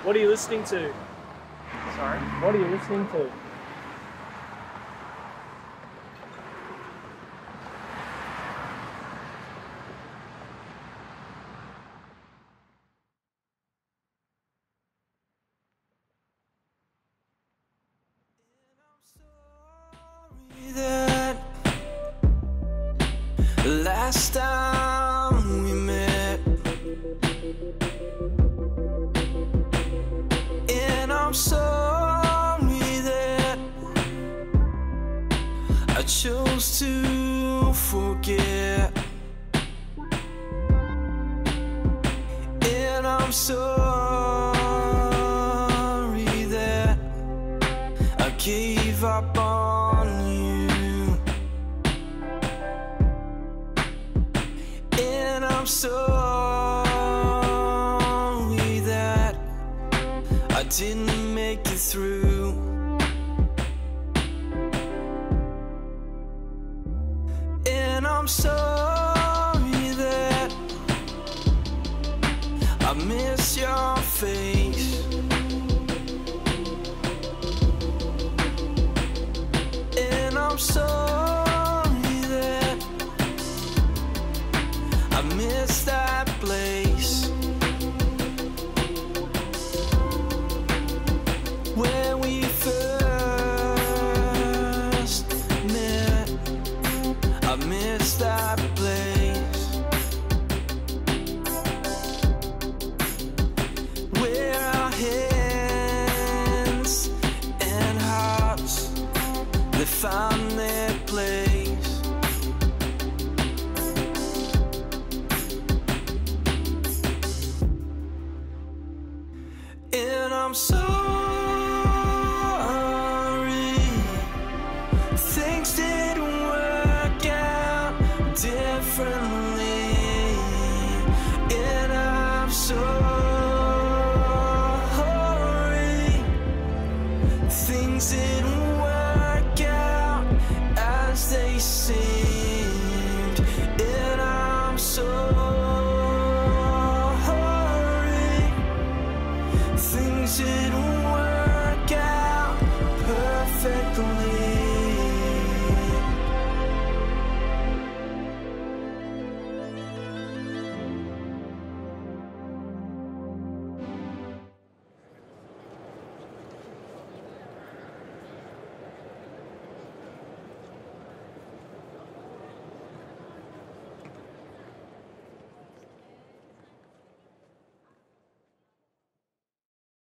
What are you listening to? Sorry? What are you listening to? That last time we met, and I'm sorry that I chose to forget, and I'm sorry that I gave up on you, and I'm sorry that I didn't make it through, and I'm sorry that I miss your face, and I'm sorry that I miss that place where we first met. I miss that place where our hands and hearts, they found their place. And I'm sorry things didn't work out differently, and I'm sorry things didn't work out as they seemed, and I'm sorry things didn't work